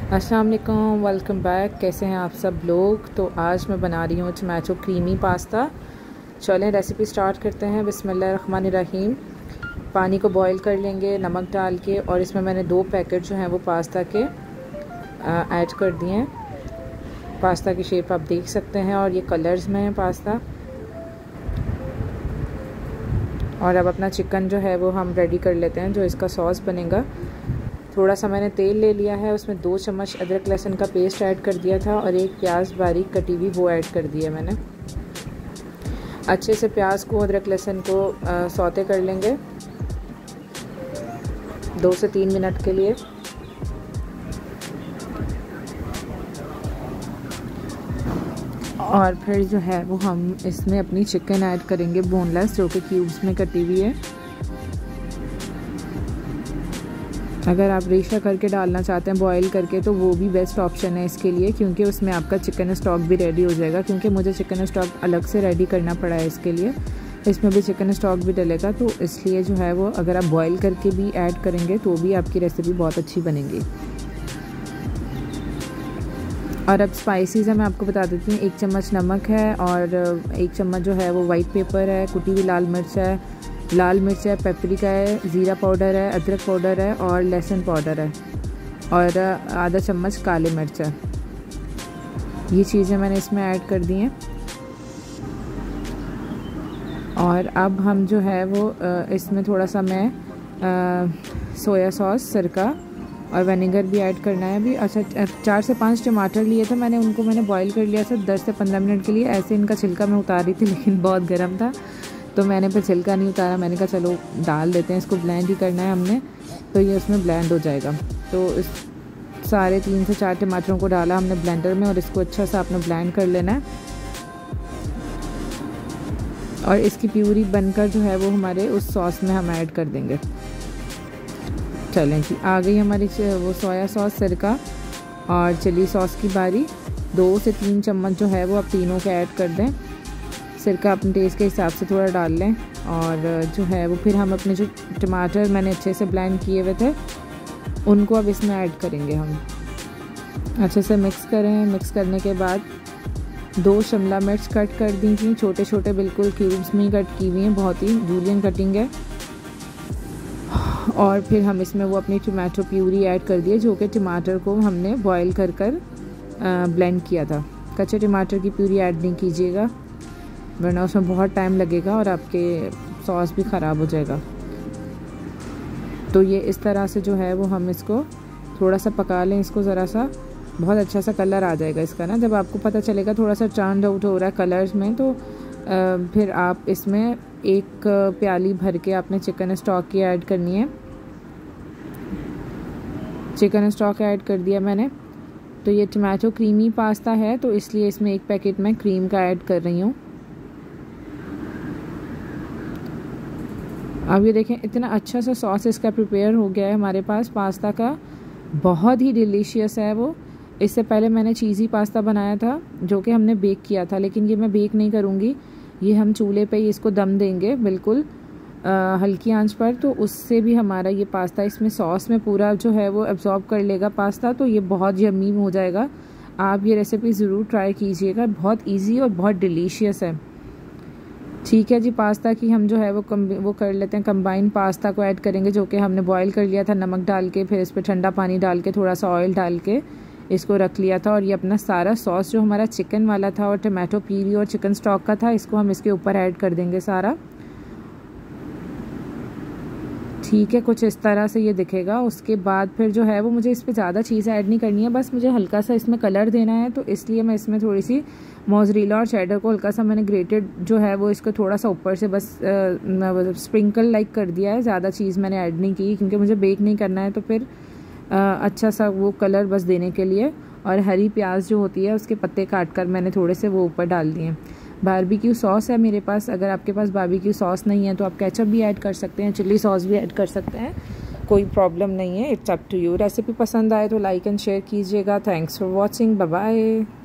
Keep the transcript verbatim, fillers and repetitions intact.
अस्सलाम वालेकुम, welcome back. कैसे हैं आप सब लोग। तो आज मैं बना रही हूँ टमाटो क्रीमी पास्ता। चलें रेसिपी स्टार्ट करते हैं। बिस्मिल्लाहिर्रहमानिर्रहीम। पानी को बॉईल कर लेंगे नमक डाल के, और इसमें मैंने दो पैकेट जो हैं वो पास्ता के ऐड कर दिए हैं। पास्ता की शेप आप देख सकते हैं, और ये कलर्स में है पास्ता। और अब अपना चिकन जो है वो हम रेडी कर लेते हैं, जो इसका सॉस बनेगा। थोड़ा सा मैंने तेल ले लिया है, उसमें दो चम्मच अदरक लहसुन का पेस्ट ऐड कर दिया था, और एक प्याज बारीक कटी हुई वो ऐड कर दिया मैंने। अच्छे से प्याज को अदरक लहसुन को आ, सौते कर लेंगे दो से तीन मिनट के लिए। और फिर जो है वो हम इसमें अपनी चिकन ऐड करेंगे, बोनलेस, जो कि क्यूब्स में कटी हुई है। अगर आप रेशा करके डालना चाहते हैं बॉईल करके, तो वो भी बेस्ट ऑप्शन है इसके लिए, क्योंकि उसमें आपका चिकन स्टॉक भी रेडी हो जाएगा। क्योंकि मुझे चिकन स्टॉक अलग से रेडी करना पड़ा है इसके लिए, इसमें भी चिकन स्टॉक भी डलेगा, तो इसलिए जो है वो अगर आप बॉईल करके भी ऐड करेंगे तो भी आपकी रेसिपी बहुत अच्छी बनेगी। और अब स्पाइसीज़ है, मैं आपको बता देती हूँ। एक चम्मच नमक है, और एक चम्मच जो है वो वाइट पेपर है, कुटी हुई लाल मिर्च है, लाल मिर्च है, पेपरिका है, ज़ीरा पाउडर है, अदरक पाउडर है, और लहसुन पाउडर है, और आधा चम्मच काली मिर्च है। ये चीज़ें मैंने इसमें ऐड कर दी हैं। और अब हम जो है वो इसमें थोड़ा सा मैं सोया सॉस, सिरका और विनेगर भी ऐड करना है अभी। अच्छा, चार से पांच टमाटर लिए थे मैंने, उनको मैंने बॉईल कर लिया था दस से पंद्रह मिनट के लिए। ऐसे इनका छिलका मैं उतार रही थी, लेकिन बहुत गर्म था, तो मैंने फिर छिलका नहीं उतारा। मैंने कहा चलो डाल देते हैं, इसको ब्लेंड ही करना है हमने, तो ये उसमें ब्लेंड हो जाएगा। तो इस सारे तीन से चार टमाटरों को डाला हमने ब्लेंडर में, और इसको अच्छा सा आपने ब्लेंड कर लेना है। और इसकी प्यूरी बनकर जो है वो हमारे उस सॉस में हम ऐड कर देंगे। चलें जी, आ गई हमारी वो सोया सॉस, सिरका और चिली सॉस की बारी। दो से तीन चम्मच जो है वो आप तीनों के ऐड कर दें। सिरका अपने टेस्ट के हिसाब से थोड़ा डाल लें। और जो है वो फिर हम अपने जो टमाटर मैंने अच्छे से ब्लेंड किए हुए थे, उनको अब इसमें ऐड करेंगे हम। अच्छे से मिक्स करें। मिक्स करने के बाद दो शिमला मिर्च कट कर दी थी, छोटे छोटे बिल्कुल क्यूब्स में कट की हुई हैं, बहुत ही जूलियन कटिंग है। और फिर हम इसमें वो अपनी टमाटो प्यूरी ऐड कर दिए, जो कि टमाटर को हमने बॉईल कर कर ब्लेंड किया था। कच्चे टमाटर की प्यूरी ऐड नहीं कीजिएगा, वरना उसमें बहुत टाइम लगेगा और आपके सॉस भी ख़राब हो जाएगा। तो ये इस तरह से जो है वो हम इसको थोड़ा सा पका लें, इसको ज़रा सा, बहुत अच्छा सा कलर आ जाएगा इसका ना। जब आपको पता चलेगा थोड़ा सा टर्न आउट हो रहा है कलर्स में, तो आ, फिर आप इसमें एक प्याली भर के आपने चिकन स्टॉक की ऐड करनी है। चिकन स्टॉक ऐड कर दिया मैंने। तो ये टमाटो क्रीमी पास्ता है, तो इसलिए इसमें एक पैकेट मैं क्रीम का ऐड कर रही हूँ। अब ये देखें, इतना अच्छा सा सॉस इसका प्रिपेयर हो गया है हमारे पास पास्ता का, बहुत ही डिलीशियस है वो। इससे पहले मैंने चीज़ी पास्ता बनाया था, जो कि हमने बेक किया था, लेकिन ये मैं बेक नहीं करूँगी। ये हम चूल्हे पे ही इसको दम देंगे बिल्कुल आ, हल्की आंच पर, तो उससे भी हमारा ये पास्ता इसमें सॉस में पूरा जो है वो एब्जॉर्ब कर लेगा पास्ता, तो ये बहुत यम्मी हो जाएगा। आप ये रेसिपी ज़रूर ट्राई कीजिएगा, बहुत ईजी और बहुत डिलीशियस है। ठीक है जी, पास्ता की हम जो है वो कम वो कर लेते हैं। कंबाइन पास्ता को ऐड करेंगे, जो कि हमने बॉईल कर लिया था नमक डाल के, फिर इस पर ठंडा पानी डाल के, थोड़ा सा ऑयल डाल के इसको रख लिया था। और ये अपना सारा सॉस जो हमारा चिकन वाला था और टमाटो प्यूरी और चिकन स्टॉक का था, इसको हम इसके ऊपर ऐड कर देंगे सारा। ठीक है, कुछ इस तरह से ये दिखेगा। उसके बाद फिर जो है वो मुझे इस पर ज़्यादा चीज़ ऐड नहीं करनी है, बस मुझे हल्का सा इसमें कलर देना है, तो इसलिए मैं इसमें थोड़ी सी मोज़रेला और चेडर को हल्का सा मैंने ग्रेटेड जो है वो इसको थोड़ा सा ऊपर से बस स्प्रिंकल लाइक कर दिया है। ज़्यादा चीज़ मैंने ऐड नहीं की, क्योंकि मुझे बेक नहीं करना है, तो फिर आ, अच्छा सा वो कलर बस देने के लिए। और हरी प्याज जो होती है उसके पत्ते काट कर मैंने थोड़े से वो ऊपर डाल दिए। बारबेक्यू सॉस है मेरे पास, अगर आपके पास बारबेक्यू सॉस नहीं है तो आप केचप भी ऐड कर सकते हैं, चिल्ली सॉस भी ऐड कर सकते हैं, कोई प्रॉब्लम नहीं है। It's up to you. Recipe पसंद आए तो लाइक एंड शेयर कीजिएगा। Thanks for watching, bye bye.